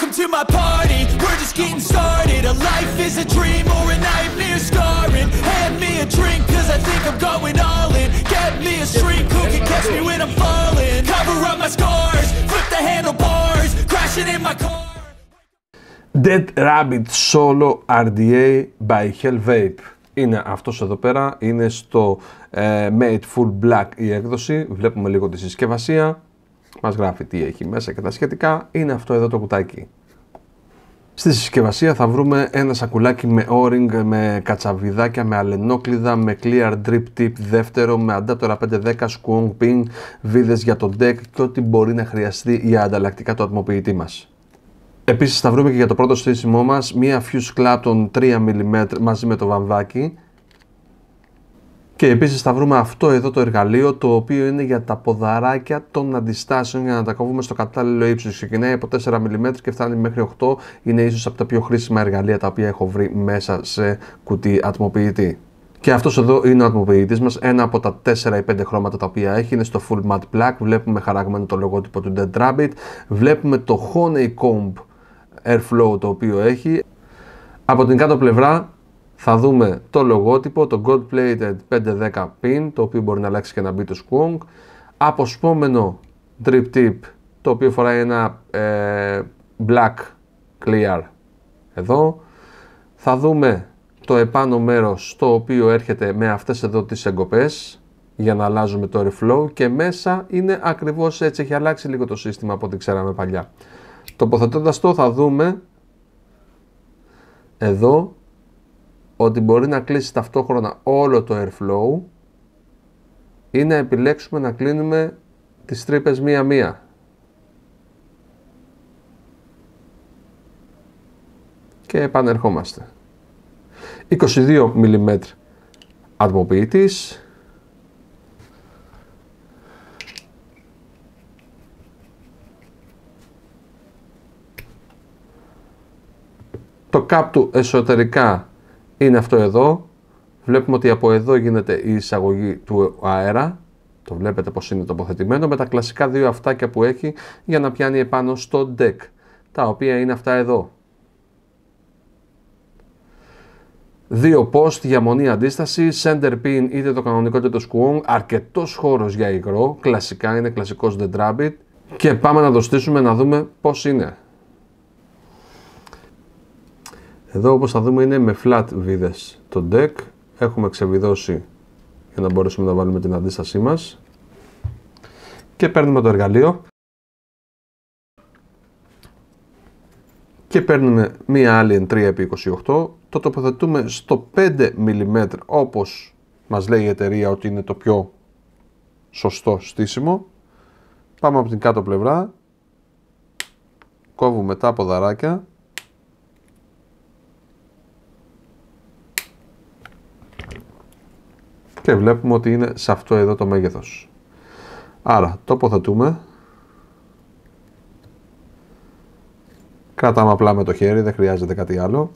Welcome to my party, we're just getting started. A life is a dream or a nightmare scarring. Hand me a drink cause I think I'm going all in. Get me a street who can catch me when I'm falling. Cover up my scars, flip the handlebars, crashing in my car. Dead Rabbit Solo RDA by Hell Vape. Είναι αυτός εδώ πέρα, είναι στο Made Full Black η έκδοση. Βλέπουμε λίγο τη συσκευασία, μας γράφει τι έχει μέσα και τα σχετικά. Είναι αυτό εδώ το κουτάκι. Στη συσκευασία θα βρούμε ένα σακουλάκι με O-ring, με κατσαβιδάκια, με αλενόκλειδα, με clear drip tip δεύτερο, με adapter 510, squong pin, βίδες για το deck και ό,τι μπορεί να χρειαστεί για ανταλλακτικά το ατμοποιητή μας. Επίσης θα βρούμε και για το πρώτο στήσιμό μας μία Fuse Clapton 3mm μαζί με το βαμβάκι. Και επίσης θα βρούμε αυτό εδώ το εργαλείο, το οποίο είναι για τα ποδαράκια των αντιστάσεων για να τα κόβουμε στο κατάλληλο ύψος. Ξεκινάει από 4mm και φτάνει μέχρι 8. Είναι ίσως από τα πιο χρήσιμα εργαλεία τα οποία έχω βρει μέσα σε κουτί ατμοποιητή. Και αυτός εδώ είναι ο ατμοποιητής μας, ένα από τα 4 ή 5 χρώματα τα οποία έχει, είναι στο Full Matte Black. Βλέπουμε χαραγμένο το λογότυπο του Dead Rabbit, βλέπουμε το Honeycomb Airflow το οποίο έχει. Από την κάτω πλευρά θα δούμε το λογότυπο, το Gold Plated 510 pin, το οποίο μπορεί να αλλάξει και να μπει το squonk. Αποσπόμενο drip tip, το οποίο φοράει ένα black clear εδώ. Θα δούμε το επάνω μέρος, το οποίο έρχεται με αυτές εδώ τις εγκοπές για να αλλάζουμε το airflow, και μέσα είναι ακριβώς έτσι, έχει αλλάξει λίγο το σύστημα από ό,τι ξέραμε παλιά. Τοποθετώντας το θα δούμε εδώ ότι μπορεί να κλείσει ταυτόχρονα όλο το airflow ή να επιλέξουμε να κλείνουμε τις τρύπες μία-μία. Και επανερχόμαστε. 22mm ατμοποιητής. Το cap του εσωτερικά είναι αυτό εδώ. Βλέπουμε ότι από εδώ γίνεται η εισαγωγή του αέρα. Το βλέπετε πως είναι τοποθετημένο με τα κλασικά δύο αυτάκια που έχει για να πιάνει επάνω στο deck, τα οποία είναι αυτά εδώ. Δύο post για μονή αντίσταση, center pin είτε το κανονικό είτε το squong, αρκετός χώρος για υγρό, κλασικά είναι κλασικός Dead Rabbit, και πάμε να το στήσουμε να δούμε πως είναι. Εδώ όπως θα δούμε είναι με flat βίδες το deck, έχουμε ξεβιδώσει για να μπορέσουμε να βάλουμε την αντίστασή μας και παίρνουμε το εργαλείο και παίρνουμε μία Alien 3x28, το τοποθετούμε στο 5mm όπως μας λέει η εταιρεία ότι είναι το πιο σωστό στήσιμο. Πάμε από την κάτω πλευρά, κόβουμε τα ποδαράκια και βλέπουμε ότι είναι σε αυτό εδώ το μέγεθος. Άρα τοποθετούμε, κρατάμε απλά με το χέρι, δεν χρειάζεται κάτι άλλο.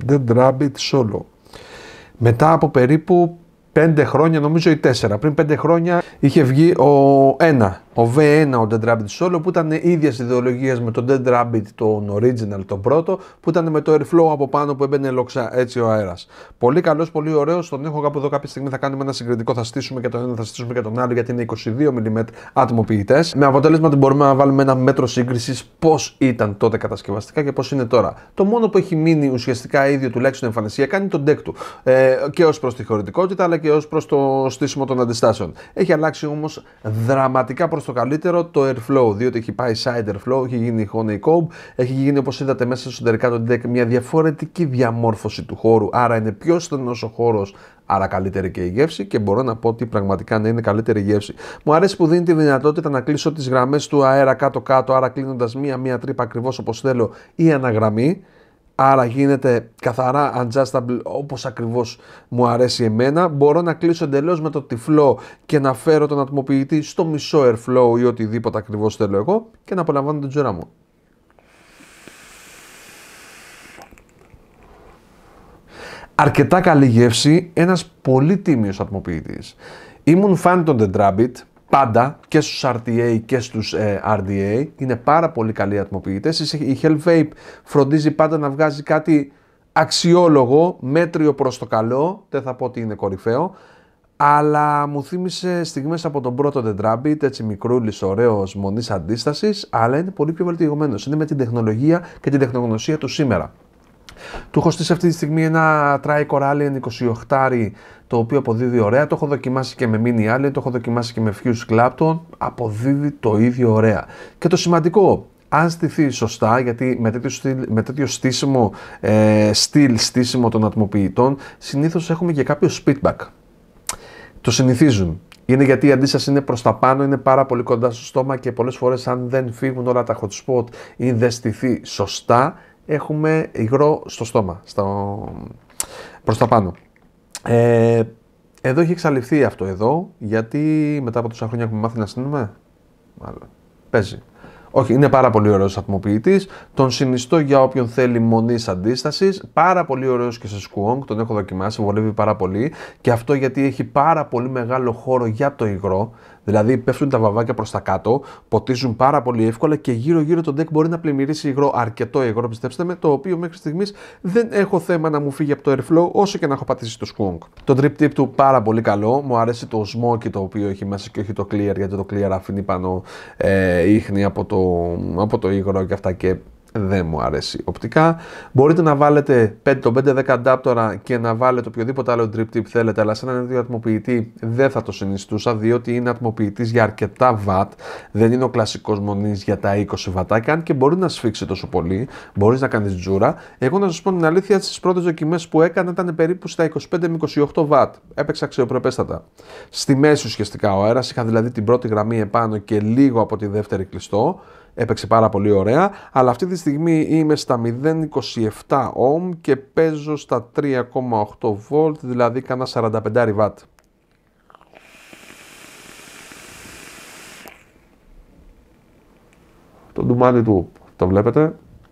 Dead Rabbit Solo. Μετά από περίπου 5 χρόνια, νομίζω ή 4, πριν 5 χρόνια είχε βγει ο V1, ο Dead Rabbit Solo, που ήταν ίδιας ιδεολογίας με το Dead Rabbit, τον original, τον πρώτο, που ήταν με το airflow από πάνω που έμπαινε έτσι ο αέρας. Πολύ καλός, πολύ ωραίος, τον έχω κάπου εδώ κάποια στιγμή, θα κάνουμε ένα συγκριτικό, θα στήσουμε και τον ένα, θα στήσουμε και τον άλλο, γιατί είναι 22 mm ατμοποιητές, με αποτέλεσμα ότι μπορούμε να βάλουμε ένα μέτρο σύγκρισης πώς ήταν τότε κατασκευαστικά και πώς είναι τώρα. Το μόνο που έχει μείνει ουσιαστικά ίδιο, τουλάχιστον εμφανισιακά, είναι το deck του, και ως προς τη χωρητικότητα αλλά και ως προς το στήσιμο των αντιστάσεων. Έχει αλλάξει όμως δραματικά προς το καλύτερο το airflow, διότι έχει πάει side airflow, έχει γίνει honeycomb, έχει γίνει, όπως είδατε μέσα στο εσωτερικά του deck, μια διαφορετική διαμόρφωση του χώρου, άρα είναι πιο στενός ο χώρος, άρα καλύτερη και η γεύση, και μπορώ να πω ότι πραγματικά να είναι καλύτερη η γεύση. Μου αρέσει που δίνει τη δυνατότητα να κλείσω τις γραμμές του αέρα κάτω-κάτω, άρα κλείνοντας μία τρύπα ακριβώς όπως θέλω ή αναγραμμή. Άρα γίνεται καθαρά adjustable όπως ακριβώς μου αρέσει εμένα. Μπορώ να κλείσω εντελώς με το τυφλό και να φέρω τον ατμοποιητή στο μισό airflow ή οτιδήποτε ακριβώς θέλω εγώ και να απολαμβάνω την τζούρα μου. Αρκετά καλή γεύση, ένας πολύ τίμιος ατμοποιητής. Ήμουν φαν των Dead Rabbit, πάντα και στους RTA και στους RDA, είναι πάρα πολύ καλοί ατμοποιητές. Η Hellvape φροντίζει πάντα να βγάζει κάτι αξιόλογο, μέτριο προς το καλό, δεν θα πω ότι είναι κορυφαίο, αλλά μου θύμισε στιγμές από τον πρώτο Dead Rabbit, έτσι μικρούλης, ωραίος, μονής αντίστασης, αλλά είναι πολύ πιο βελτιωμένος, είναι με την τεχνολογία και την τεχνογνωσία του σήμερα. Του έχω στήσει αυτή τη στιγμή ένα Tricore Alien 28, το οποίο αποδίδει ωραία. Το έχω δοκιμάσει και με Mini Alien, το έχω δοκιμάσει και με Fuse Clapton. Αποδίδει το ίδιο ωραία. Και το σημαντικό, αν στηθεί σωστά, γιατί με τέτοιο στήσιμο, στήσιμο των ατμοποιητών, συνήθως έχουμε και κάποιο speedback. Το συνηθίζουν. Είναι γιατί η αντίσταση είναι προς τα πάνω, είναι πάρα πολύ κοντά στο στόμα και πολλές φορές αν δεν φύγουν όλα τα hot spot ή δεν στηθεί σωστά, έχουμε υγρό στο στόμα, προς τα πάνω. Εδώ έχει εξαλειφθεί αυτό εδώ, γιατί μετά από τόσα χρόνια έχουμε μάθει να στείνουμε, μάλλον παίζει. Όχι, είναι πάρα πολύ ωραίος ατμοποιητής, τον συνιστώ για όποιον θέλει μονής αντίστασης, πάρα πολύ ωραίος και σε σκουόγκ, τον έχω δοκιμάσει, βολεύει πάρα πολύ, και αυτό γιατί έχει πάρα πολύ μεγάλο χώρο για το υγρό, δηλαδή πέφτουν τα βαβάκια προς τα κάτω, ποτίζουν πάρα πολύ εύκολα και γύρω-γύρω το deck μπορεί να πλημμυρίσει υγρό, αρκετό υγρό, πιστέψτε με, το οποίο μέχρι στιγμής δεν έχω θέμα να μου φύγει από το airflow όσο και να έχω πατήσει το σκουόγκ. Το drip tip του πάρα πολύ καλό, μου αρέσει το smoky το οποίο έχει μέσα και όχι το clear, γιατί το clear αφήνει πάνω ίχνη από το υγρό και αυτά και δεν μου αρέσει οπτικά. Μπορείτε να βάλετε το 510 adapter και να βάλετε οποιοδήποτε άλλο drip tip θέλετε, αλλά σε έναν ίδιο ατμοποιητή δεν θα το συνιστούσα, διότι είναι ατμοποιητής για αρκετά watt, δεν είναι ο κλασικός μονής για τα 20 βατάκια, αν και μπορεί να σφίξει τόσο πολύ, μπορείς να κάνεις τζούρα. Εγώ να σας πω την αλήθεια, στις πρώτες δοκιμές που έκανα ήταν περίπου στα 25 με 28 watt, έπαιξα αξιοπρεπέστατα. Στη μέση ουσιαστικά ο αέρας, είχα δηλαδή την πρώτη γραμμή επάνω και λίγο από τη δεύτερη κλειστό. Έπαιξε πάρα πολύ ωραία, αλλά αυτή τη στιγμή είμαι στα 0,27 ohm και παίζω στα 3,8 volt, δηλαδή κάνα 45 watt. Το ντουμάνι του το βλέπετε.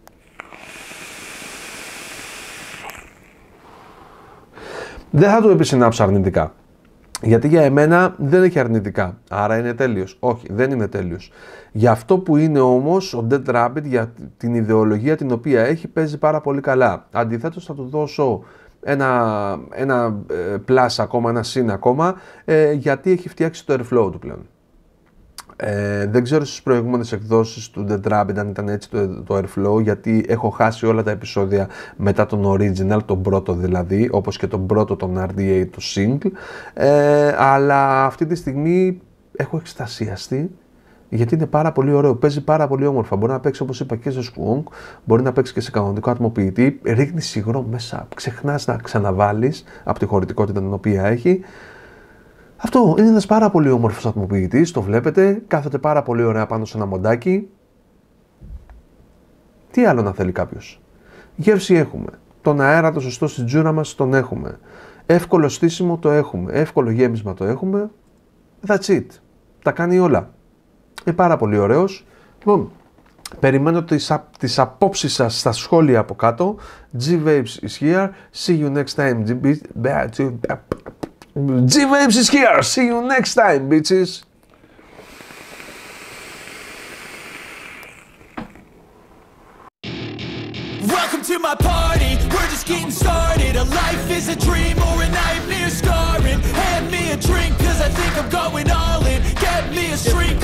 Δεν θα το επισυνάψω αρνητικά. Γιατί για εμένα δεν έχει αρνητικά, άρα είναι τέλειος. Όχι, δεν είναι τέλειος. Για αυτό που είναι όμως, ο Dead Rabbit, για την ιδεολογία την οποία έχει, παίζει πάρα πολύ καλά. Αντιθέτως θα του δώσω ένα plus ακόμα, ένα συν ακόμα, γιατί έχει φτιάξει το airflow του πλέον. Δεν ξέρω στις προηγούμενες εκδόσεις του Dead Rabbit αν ήταν έτσι το airflow, γιατί έχω χάσει όλα τα επεισόδια μετά τον original, τον πρώτο δηλαδή, όπως και τον πρώτο τον RDA, το single, αλλά αυτή τη στιγμή έχω εκστασιαστεί, γιατί είναι πάρα πολύ ωραίο, παίζει πάρα πολύ όμορφα, μπορεί να παίξει όπως είπα και σε σκουόγκ, μπορεί να παίξει και σε κανονικό ατμοποιητή, ρίχνεις υγρό μέσα, ξεχνάς να ξαναβάλεις από τη χωρητικότητα την οποία έχει. Αυτό είναι ένας πάρα πολύ όμορφος ατμοποιητής, το βλέπετε, κάθεται πάρα πολύ ωραία πάνω σε ένα μοντάκι. Τι άλλο να θέλει κάποιος. Γεύση έχουμε, τον αέρα το σωστό στην τζούρα μας τον έχουμε, εύκολο στήσιμο το έχουμε, εύκολο γέμισμα το έχουμε, that's it, τα κάνει όλα. Είναι πάρα πολύ ωραίος. Λοιπόν, Περιμένω τις απόψεις σας στα σχόλια από κάτω. G-Vapes is here. See you next time. G-Vapes is here. See you next time, bitches. Welcome to my party, we're just getting started. A life is a dream or a nightmare scarring. Hand me a drink, cause I think I'm going all in. Get me a shrink,